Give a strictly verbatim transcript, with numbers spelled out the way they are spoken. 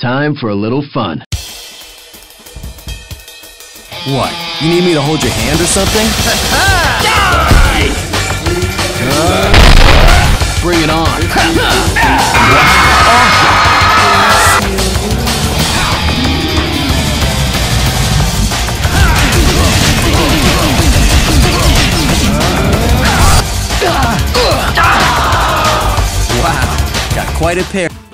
time for a little fun. What? You need me to hold your hand or something? uh, bring it on. Wow, got quite a pair.